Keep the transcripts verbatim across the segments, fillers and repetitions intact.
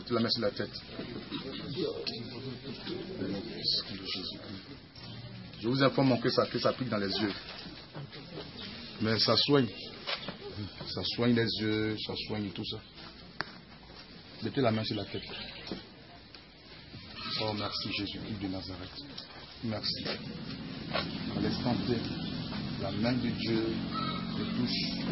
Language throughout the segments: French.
Mettez la main sur la tête. Je vous informe que ça, que ça pique dans les yeux. Mais ça soigne. Ça soigne les yeux, ça soigne tout ça. Mettez la main sur la tête. Oh, merci Jésus-Christ de Nazareth. Merci. À l'instant T, la main de Dieu te touche.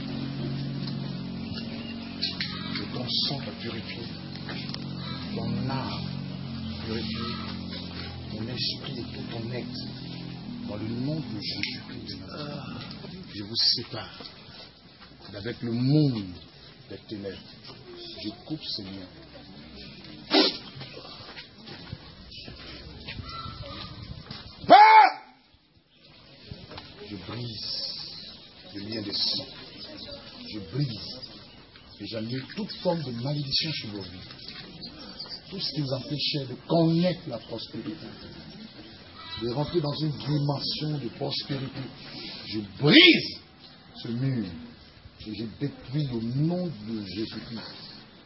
Et ton sang va purifier. Ton âme purifier. Ton esprit et tout ton être. Dans le nom de Jésus-Christ de Nazareth, je vous sépare d'avec le monde des ténèbres. Je coupe ces liens. Je brise le lien de sang. Je brise et j'annule toute forme de malédiction sur vos vies. Tout ce qui vous empêchait de connaître la prospérité, de rentrer dans une dimension de prospérité, je brise ce mur et je détruis au nom de Jésus-Christ.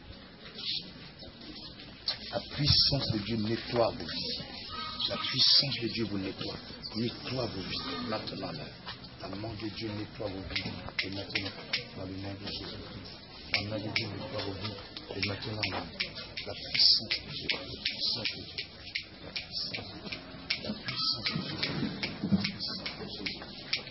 La puissance de Dieu nettoie vos vies. La puissance de Dieu vous nettoie. Nettoie vos vies. Maintenant, la main de Dieu nettoie vos vies. Et maintenant, dans le nom de Jésus-Christ. La main de Dieu nettoie vos vies. Et maintenant, la puissance de Dieu. La puissance de Dieu. La puissance de Dieu. La puissance de Dieu. La puissance de Dieu.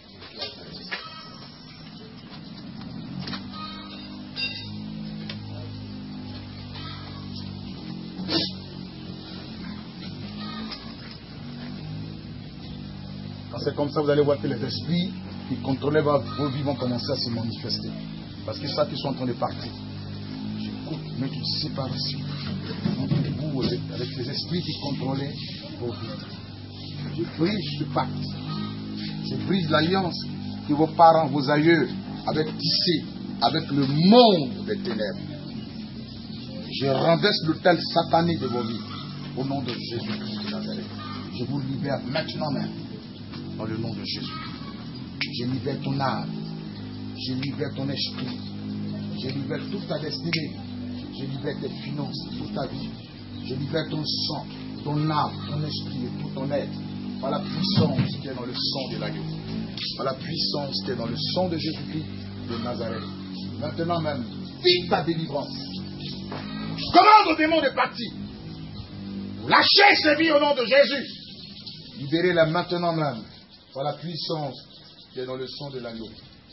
C'est comme ça, vous allez voir que les esprits qui contrôlaient vos vies vont commencer à se manifester. Parce qu'ils savent qu'ils sont en train de partir. Je coupe, mettre une séparation entre vous avec les esprits qui contrôlaient vos vies. Je brise ce pacte. Je brise l'alliance que vos parents, vos aïeux avaient tissée avec le monde des ténèbres. Je renverse l'autel satanique de vos vies. Au nom de Jésus-Christ de Nazareth. Je vous libère maintenant même. Dans le nom de Jésus. Je libère ton âme. Je libère ton esprit. Je libère toute ta destinée. Je libère tes finances, toute ta vie. Je libère ton sang, ton âme, ton esprit et tout ton être. Par la puissance qui est dans le sang de l'agneau. Par la puissance qui est dans le sang de Jésus-Christ de Nazareth. Maintenant même, vive ta délivrance. Commande aux démons de partir. Lâchez ces vies au nom de Jésus. Libérez-la maintenant même. Par la puissance qui est dans le sang de l'agneau.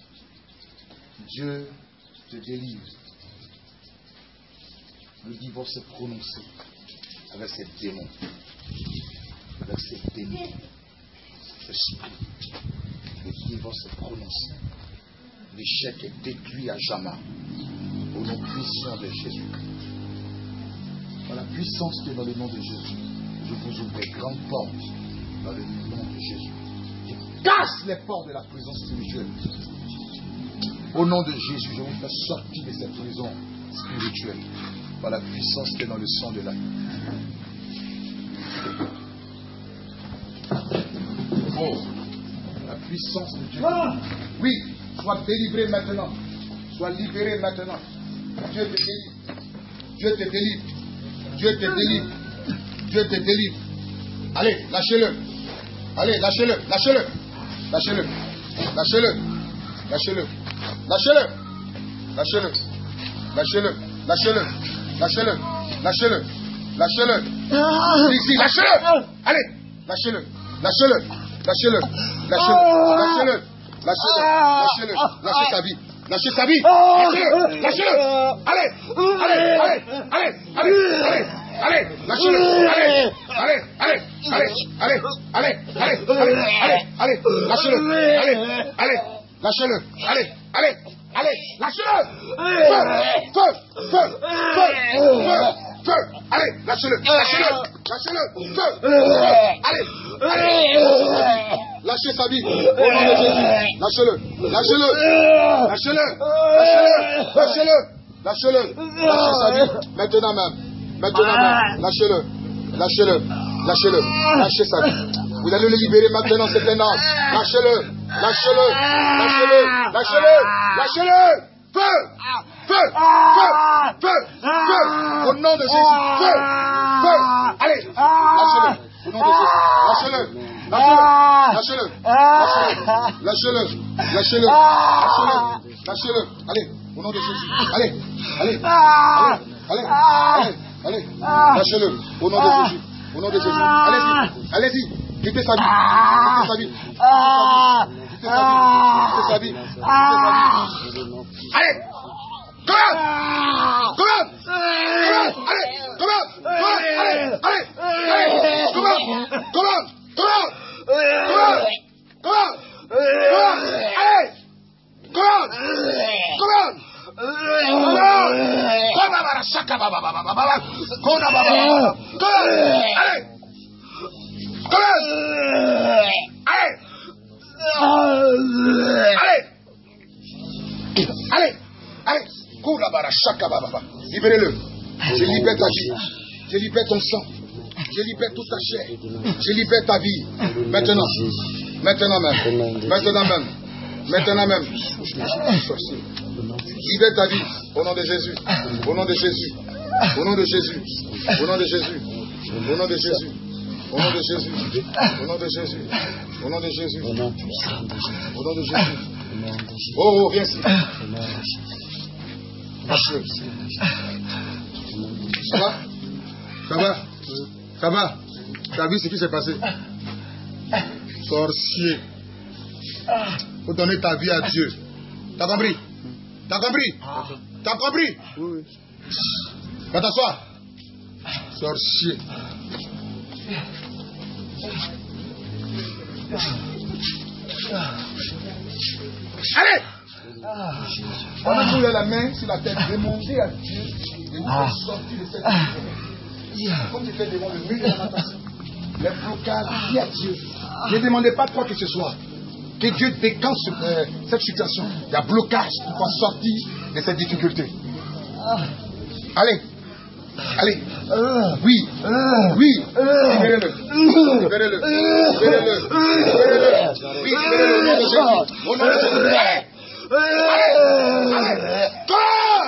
Dieu te délivre. Le divorce est prononcé avec ces démons. Avec ces démons. Esprit. Le divorce est prononcé. L'échec est détruit à jamais. Au nom puissant de Jésus. Par la puissance qui est dans le nom de Jésus. Je vous ouvre les grandes portes dans le nom de Jésus. Casse les portes de la prison spirituelle. Au nom de Jésus, je vous fais sortir de cette prison spirituelle par la puissance qui est dans le sang de l'agneau. Oh, la puissance de Dieu. Oui, sois délivré maintenant. Sois libéré maintenant. Dieu te délivre. Dieu te délivre. Dieu te délivre. Dieu te délivre. Allez, lâchez-le. Allez, lâchez-le. Lâchez-le. Lâchez-le. Lâchez-le. Lâchez-le. Lâchez-le. Lâchez-le. Lâchez-le. Lâchez-le. Lâchez-le. Lâchez-le. Lâchez-le. Ici, lâchez-le. Allez, lâchez-le. Lâchez-le. Lâchez-le. Lâchez-le. Lâchez-le. Lâchez-le. Lâchez-le. Lâchez sa vie. Lâchez sa vie. Lâchez-le. Lâchez-le. Allez. Allez. Allez. Allez. Allez. Allez. Allez, lâchez-le, allez, allez, allez, allez, allez, allez, allez, allez, allez, allez, lâchez-le, allez, allez, lâchez-le, allez, allez, allez, lâchez-le, feu, feu, feu, feu, feu, feu, allez, lâchez-le, lâchez-le, lâchez-le, feu, allez, allez, lâchez sa vie, au nom de Jésus, lâchez-le, lâchez-le, lâchez-le, lâchez-le, lâchez-le, lâchez-le, lâchez sa vie, maintenant même. Maintenant, lâchez-le, lâchez-le, lâchez-le, lâchez sa vie. Vous allez le libérer maintenant, c'est un âge. Lâchez-le, lâchez-le, lâchez-le, lâchez-le, lâchez-le. Feu, feu, feu, feu, feu, au nom de Jésus. Feu. Feu. Allez. Lâchez-le. Au nom de Jésus. Lâchez-le. Lâchez-le. Lâchez-le. Lâchez-le. Lâchez-le. Lâchez-le. Lâchez-le. Allez. Au nom de Jésus. Allez. Allez. Allez. Allez. Allez. Allez. Lâchez-le. Au nom de Jésus. Au nom de Jésus. Allez-y. Allez-y. Quittez sa vie. Quittez sa vie. Quittez sa vie. Quittez sa vie. Quittez sa vie. Allez. Come on. Come on. Allez. Come on. Allez. Allez. Allez. Come on. Come on. Come on. Come on. Come on. Come on. Allez. Come on. Come on. Come on. Come on. Shaka baba baba baba. Come on. Come on. Allez. Come on. Allez. Allez. Allez. Allez. Koula bara shaka baba baba. Libérez-le. Je libère ta vie. Je libère ton sang. Je libère toute ta chair. Je libère ta vie. Maintenant. Maintenant même. Maintenant même. Maintenant même. Libère ta vie. Au nom de Jésus. Au nom de Jésus. Au nom de Jésus. Au nom de Jésus. Au nom de Jésus. Au nom de Jésus. Au nom de Jésus. Au nom de Jésus. Au nom de Jésus. Oh, oh, viens ici. Lâche-le. Ça va? Ça va? Ça va? Tu as vu ce qui s'est passé? Sorcier. Faut donner ta vie à Dieu. T'as compris? T'as compris? T'as compris? Oui. Va t'asseoir. Sorcier. Allez! On a mis la main sur la tête, demandez à Dieu de nous faire sortir de cette situation. Comme tu fais devant le mur de la natation, les blocages, dis à Dieu. Ne demandez pas quoi que ce soit. Que Dieu décante euh, cette situation. Il y a blocage pour qu'on sortir de cette difficulté. Allez. Allez. Oui. Oui. Libérez-le. Libérez-le. Libérez-le. Libérez-le. Oui, libérez-le au nom de Jésus. Au nom de Jésus. Allez. Allez. Comment?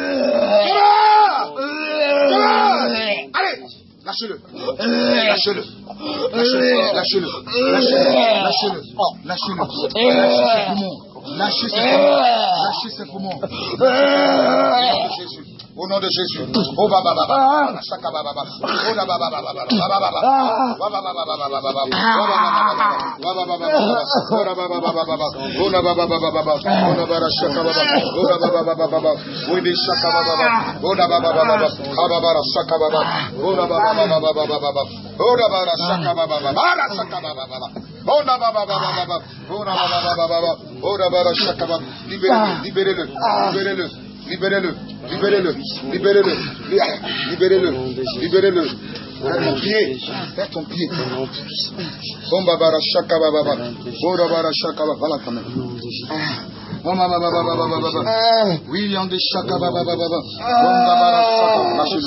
Comment? Allez. Lâchez-le. Lâchez-le. Lâchez-le. Lâchez-le. Lâchez-le. Lâchez-le. Lâchez ses poumons. Lâchez ses poumons. Lâchez ses poumons. Au nom de Jésus. Oh baba baba. Shaka baba baba. Oh baba baba baba. Baba baba. Baba baba baba baba. Baba baba baba. Oh baba baba baba. Oh baba baba baba. Oh baba shaka baba. Oh baba baba baba. Oh de shaka baba. Oh baba baba baba. Baba shaka baba. Oh baba baba baba baba. Oh baba shaka baba. Baba shaka baba baba. Oh baba baba baba. Oh baba baba baba. Oh baba shaka baba. Libérez-le. Libérez-le. Libérez-le. Libérez-le, libérez-le, libérez-le, libérez-le, libérez-le. Fais ton pied, fais ton pied. Bon babara shaka baba, bon babara shaka baba, voilà quand même. Bon baba baba baba baba, oui on dit shaka baba baba, bon babara shaka, lâchez-le.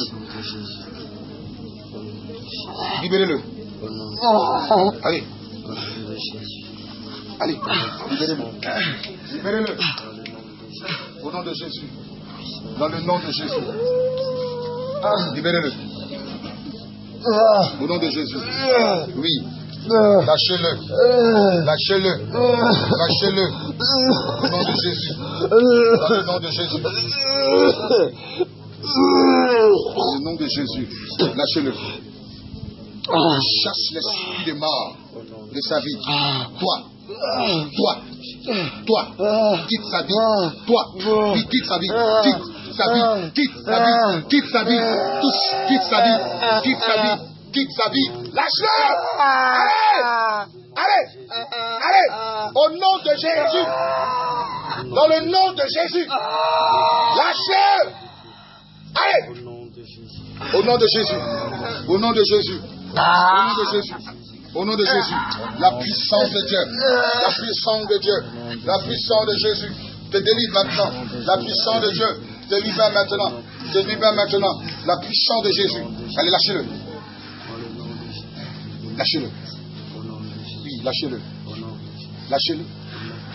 Libérez-le. Allez, allez, libérez-le, libérez-le. Au nom de Jésus. Dans le nom de Jésus. Libérez-le. Au nom de Jésus. Oui. Lâchez-le. Lâchez-le. Lâchez-le. Au nom de Jésus. Dans le nom de Jésus. Dans le nom de Jésus. Lâchez-le. Chasse l'esprit de mort de sa vie. Toi. Toi. Toi, quitte sa vie. Toi, oui, quitte sa vie. Quitte sa vie. Quitte sa vie. Quitte sa vie. Tous, quitte sa vie. Quitte sa vie. Quitte sa vie. Lâche-le. Allez. Allez. Allez. Au nom de Jésus. Dans le nom de Jésus. Lâche-le. Allez. Au nom de Jésus. Au nom de Jésus. Au nom de Jésus. Au nom de Jésus, la puissance de Dieu, la puissance de Dieu, la puissance de Jésus te délivre maintenant. La puissance de Dieu te libère maintenant. Te libère maintenant. La puissance de Jésus. Allez, lâchez-le. Lâchez-le. Oui, lâchez-le. Lâchez-le.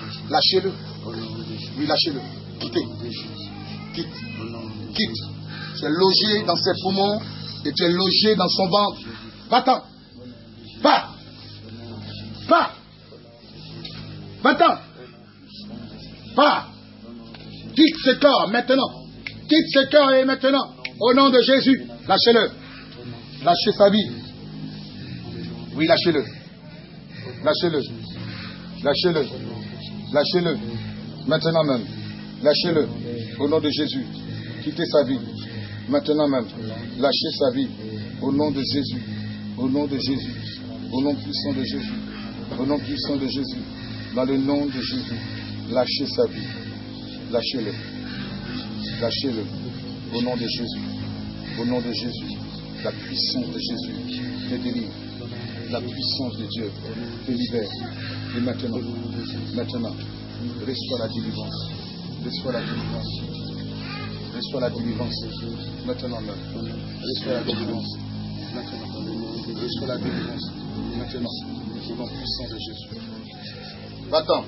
Lâchez-le. Oui, lâchez-le. Quittez. Quitte. Quitte. Tu es logé dans ses poumons et tu es logé dans son ventre. Va-t'en. Va. Va. Va-t'en. Va. Quitte ce corps maintenant. Quitte ce corps et maintenant. Au nom de Jésus. Lâchez-le. Lâchez sa vie. Oui, lâchez-le. Lâchez-le. Lâchez-le. Lâchez-le. Maintenant même. Lâchez-le. Au nom de Jésus. Quittez sa vie. Maintenant même. Lâchez sa vie. Au nom de Jésus. Au nom de Jésus. Au nom puissant de Jésus. Au nom puissant de Jésus. Dans le nom de Jésus. Lâchez sa vie. Lâchez-le. Lâchez-le. Au nom de Jésus. Au nom de Jésus. La puissance de Jésus te délivre. La puissance de Dieu te libère. Et maintenant, maintenant, reçois la délivrance. Reçois la délivrance. Reçois la délivrance. Maintenant même. Reçois la délivrance. Maintenant. Reçois la délivrance. Maintenant. Au nom puissant de Jésus. Va-t'en.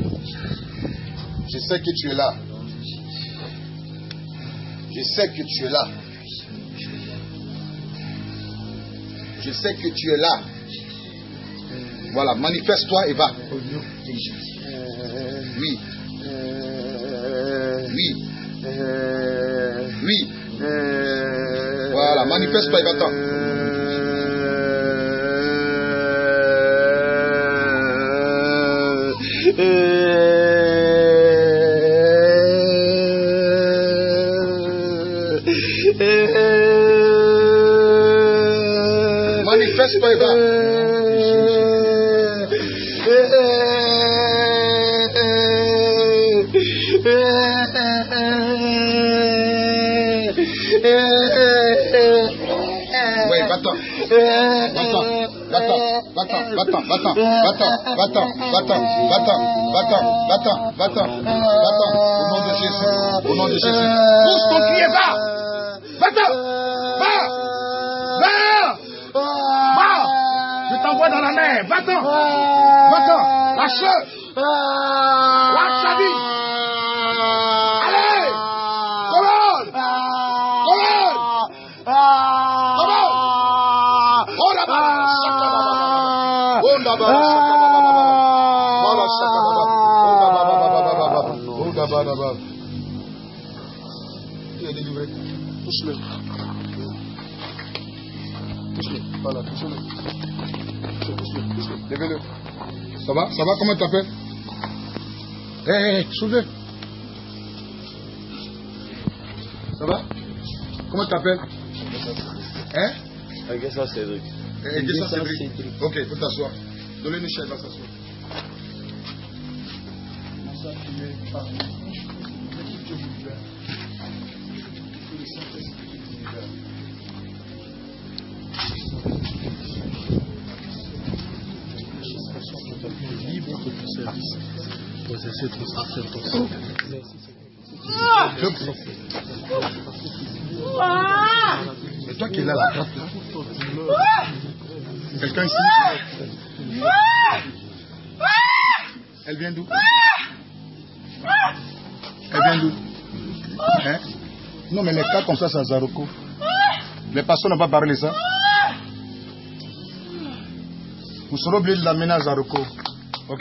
Je sais que tu es là. Je sais que tu es là. Je sais que tu es là. Voilà, manifeste-toi et va. Oui. Oui. Oui. Voilà, manifeste-toi et va-t'en. Manifeste-toi et va. Oui, va-t'en. Va-t'en. Va-t'en. Va-t'en. Va-t'en. Va-t'en. Va-t'en. Va-t'en. Va-t'en. Va-t'en. Va-t'en. Va-t'en. Va-t'en. Va-t'en. Au nom de Jésus. Au nom de Jésus. Pousse ton pied, va. Va-t'en. Va. Va. Va. Je t'envoie dans la mer. Va-t'en. Va-t'en. Lâche-le. Lâche sa vie. Allez. Commande. Commande. Commande. Oh là-bas. Oh là-bas. Oh là-bas. Tu es délivré. Touche-le. Touche-le. Voilà, touche-le. Touche-le, touche-le. Levez-le. Ça va? Ça va? Comment tu t'appelles? Hé, hey, hey, soulevez. Ça va? Comment tu t'appelles? Hein? Aguessa Cédric. Aguessa Cédric. Ok, il faut t'asseoir. Donnez une chaise, va s'asseoir. Libre de ton service. Pour essayer de transmettre ton sang. C'est toi qui es là, la carte là. Quelqu'un ici? Elle vient d'où? Elle vient d'où? Hein? Non, mais les cas comme ça, c'est à Zaroko. Les pasteurs n'ont pas parlé ça. Vous serez obligés de l'amener à Zaroko. Ok?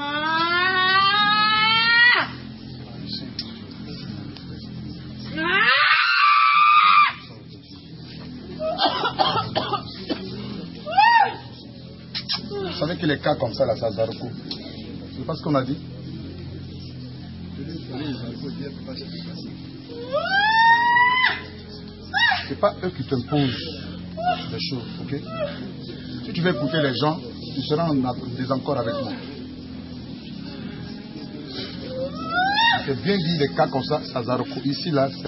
Vous savez que les cas comme ça, là, c'est à Zaroko. C'est pas ce qu'on a dit? C'est pas eux qui t'imposent les choses, ok? Si tu veux écouter les gens, tu seras en désaccord avec moi. C'est bien dit les cas comme ça, c'est à Zaroko. Ici, là, c'est...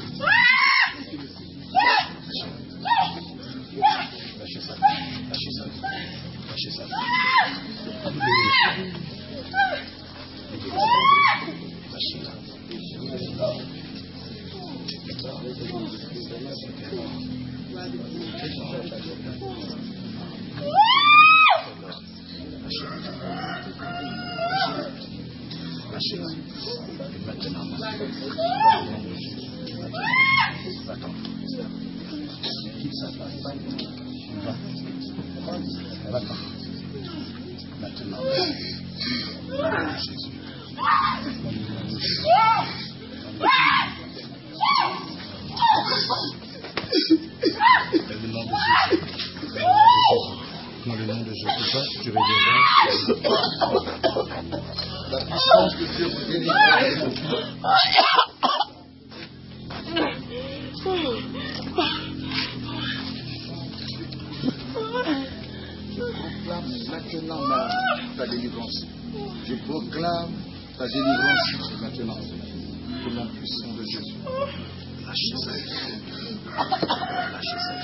Lâchez ça, lâchez ça, lâchez ça. Va-t'en. Maintenant. Jésus. Dans le nom de Jésus. Dans le nom de Jésus. Tu reviendras. La puissance de Dieu vous délivre. Je proclame maintenant ta délivrance. Je proclame ta délivrance maintenant. Au nom puissant de Jésus. Lâchez ça. Lâchez ça.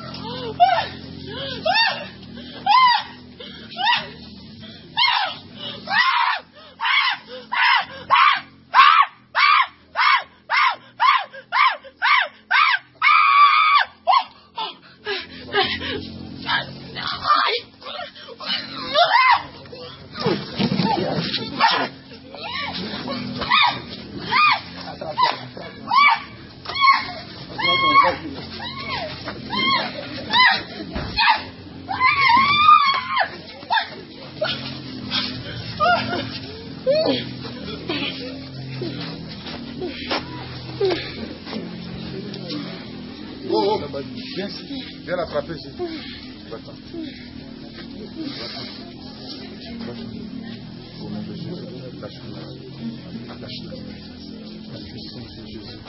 Viens ici, viens l'attraper ici. Va-t'en. Va-t'en. Va-t'en. Au nom de Jésus, lâche-la. Lâche-la. La puissance de Jésus.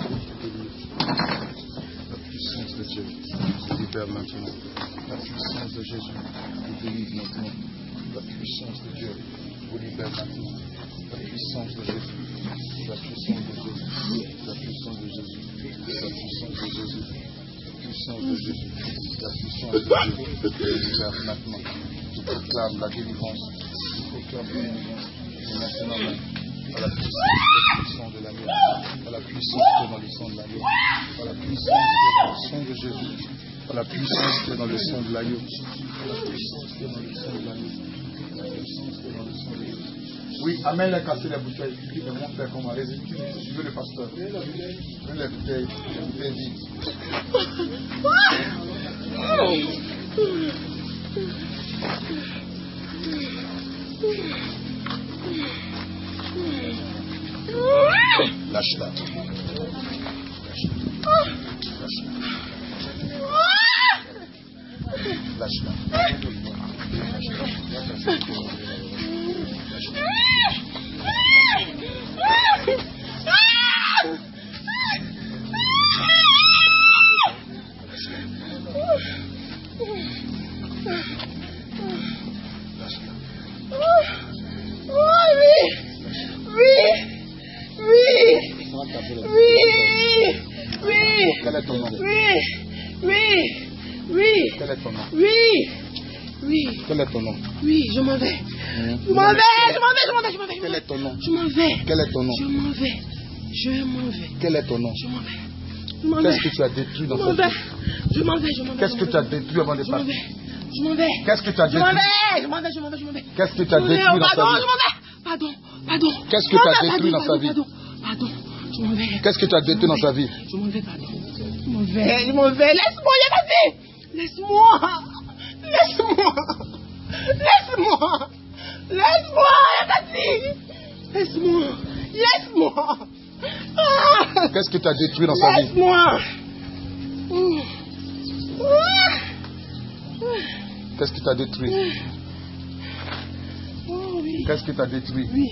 La puissance de Dieu vous libère maintenant. La puissance de Jésus vous délivre maintenant. La puissance de Dieu vous libère maintenant. La puissance de Jésus. La puissance de Jésus. La puissance de Jésus. La puissance de Jésus. La puissance de Jésus, la puissance de Dieu, je libère maintenant. Je proclame la délivrance. Je proclame la délivrance. Et maintenant, à la puissance du sang de l'agneau, à la puissance qui est dans le sang de l'agneau, à la puissance qui est dans le sang de Jésus, à la puissance qui est dans le sang de l'agneau, à la puissance qui est dans le sang de l'agneau, à la puissance qui est dans le sang de l'agneau. Oui, Amen a cassé la bouteille. Il dit, mais mon frère, comment allez-y? Suivez le pasteur. Prenez la bouteille. Prenez la bouteille. La bouteille vide. Lâche-la. Lâche-la. Lâche-la. Quel est ton nom? Oui, oui, oui. Quel est ton nom? Oui, oui. Quel est ton nom? Oui, je m'en vais. Mmh. Je m'en vais, je m'en vais, je m'en vais, je m'en vais. Quel est ton nom? Je m'en vais. Quel est ton nom? Je m'en vais. Je m'en vais. Quel est ton nom? Je m'en vais. Je m'en vais. Qu'est-ce que tu as détruit dans Je cette m'en vais. vie? Je m'en vais, je m'en vais. Qu'est-ce que tu as détruit avant de Je m'en partir? vais. Je m'en vais. Qu'est-ce que tu as Je m'en détruit? vais, je m'en vais, je m'en vais, je m'en vais. Qu'est-ce que tu as Je m'en vais. détruit dans Pardon, ta je vie? m'en vais. Pardon, pardon. Qu'est-ce que tu as détruit dans sa vie? Pardon, pardon. Je m'en vais. Qu'est-ce que tu as détruit dans sa vie? Je m'en vais, pardon. Je m'en vais, je m'en vais. Laisse-moi, Yabati. Laisse-moi. Laisse-moi. Laisse-moi. Laisse-moi, Yabati. Laisse-moi. Laisse-moi. Ah. Qu'est-ce que tu as détruit dans sa vie? Laisse-moi. Qu'est-ce que tu as détruit? Oh oui. Qu'est-ce que tu as détruit? Oui.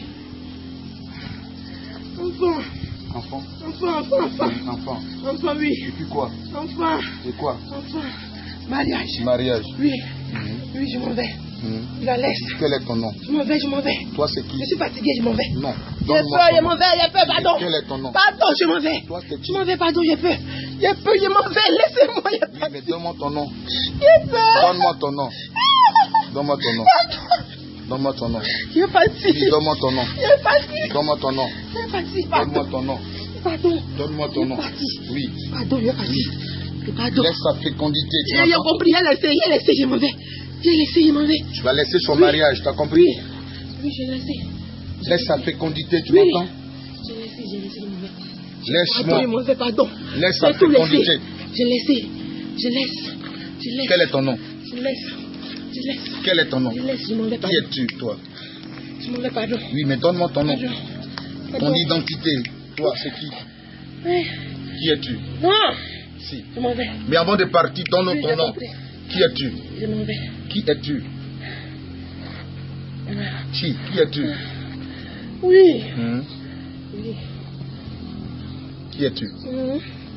Enfant. Enfant? Enfant, enfant, enfant. Enfant. Enfant, oui. Et puis quoi? Enfant. Et quoi? Enfant. Mariage. Mariage. Oui. Mmh. Oui, je m'en vais. Mmh. Je la laisse. Quel est ton nom? Je m'en vais, je m'en vais. Toi, c'est qui? Je suis fatiguée, je m'en vais. Non. J'ai Donne-moi peur, ton je nom. m'en vais, j'ai peur, pardon. Quel est ton nom? Pardon, je m'en vais. Toi, c'est qui? Je m'en vais, pardon, j'ai peur. J'ai peur, je m'en vais, laissez-moi, j'ai Oui, peur. mais donne-moi ton nom. J'ai peur. Donne-moi ton nom. Donne-moi ton nom. Donne-moi ton nom. J'ai fatigue. Oui, donne-moi ton nom. J'ai fatigue. Donne-moi ton nom. J'ai fatigue, Donne-moi pardon. ton nom. Pardon. Donne-moi ton nom. Fatigue. Oui. Pardon, j'ai fatigue. Pardon. Laisse sa fécondité. Tu J'ai m'entends? compris, j'ai laissé, j'ai laissé, je m'en vais. J'ai laissé, je m'en vais. Tu vas laisser son Oui. mariage, tu as compris? Oui. Oui, j'ai laissé. Laisse sa fécondité, tu Oui. m'entends? J'ai laissé, j'ai laissé, je m'en vais. Pardon, je Laisse-moi. m'en vais, pardon. Laisse sa J'ai tout laissé. fécondité. J'ai laissé. Je laisse. Tu laisses. Quel est ton nom? Tu laisses. Tu laisses. Quel est ton nom? Tu laisses. Je m'en vais pas. Qui es-tu, toi? Je m'en vais, pardon. Oui, mais donne-moi ton nom. Pardon. Ton Pardon. identité. Toi, c'est qui? Oui. Qui es-tu? Non. Si. Je m'en vais. Mais avant de partir, donne-nous Oui, ton j'ai nom. compris. Qui es-tu? Je m'en vais. Qui es-tu? Voilà. Qui? Qui es-tu? Oui. Hmm? Oui. Qui es-tu? Mhm.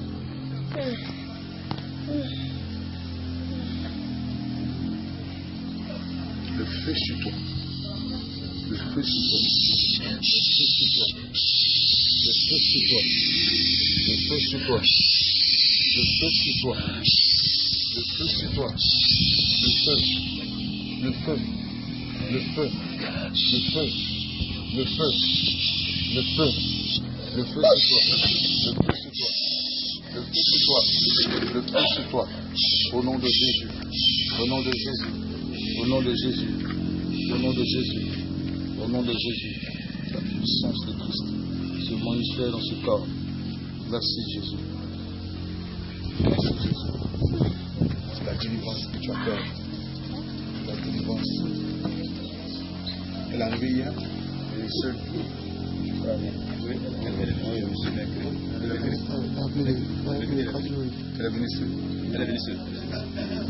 Le feu sur toi. Le feu sur toi. Le feu sur toi. Le feu sur toi. Le feu sur toi. Le feu sur toi. Le feu sur toi. Le feu. Le feu. Le feu. Le feu. Le feu. Le feu. Le feu sur toi. Le feu sur toi. Le feu sur toi. Le feu sur toi. Au nom de Jésus. Au nom de Jésus. Au nom de Jésus. Au nom de Jésus. Au nom de Jésus. La puissance de Christ se manifeste dans ce corps. Merci Jésus. Merci Jésus. C'est la délivrance que tu as peur. La délivrance. Elle est arrivée hier. Elle est seule. Oui, elle est venue seule. Elle est venue seule. Elle est venue seule.